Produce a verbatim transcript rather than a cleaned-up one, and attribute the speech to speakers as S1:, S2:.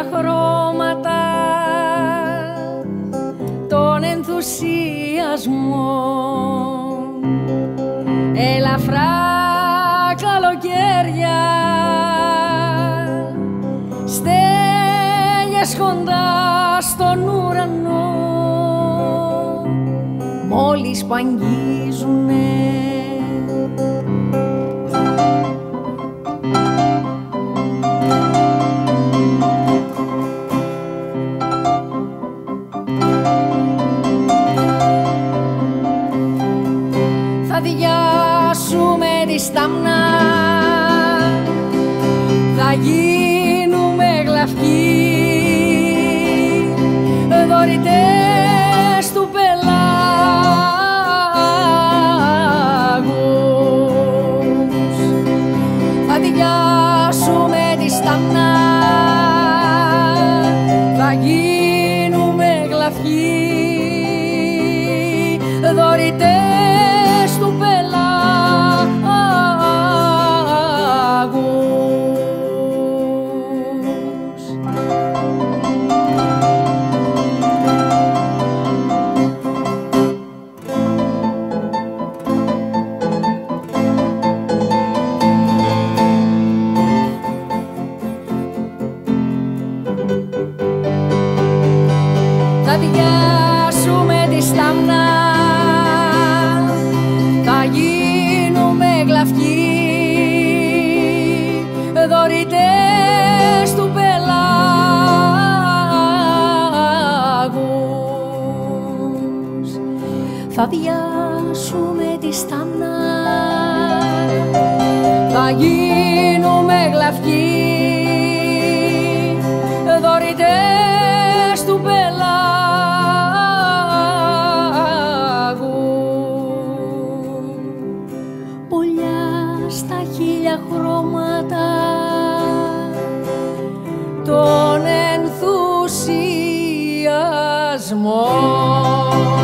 S1: χρώματα τον ενθουσιασμό, ελαφρά καλοκαίρια, στέλιες κοντά στον ουρανό, μόλις που αγγίζουνε. Θα διάσουμε τη στάμνα, θα γίνουμε γλαυκοί, δωρητές του πελάγους. Θα διάσουμε τη στάμνα, θα γίνουμε γλαυκοί, δωρητές του πελάγους. Θα διάσουμε τη στάμνα, θα γίνουμε γλαυκοί, δωρητές του πελάγους. Θα διάσουμε τη στάμνα, θα γίνουμε γλαυκοί, δωρητές του πελάγους. Στα χίλια χρώματα τον ενθουσιασμό.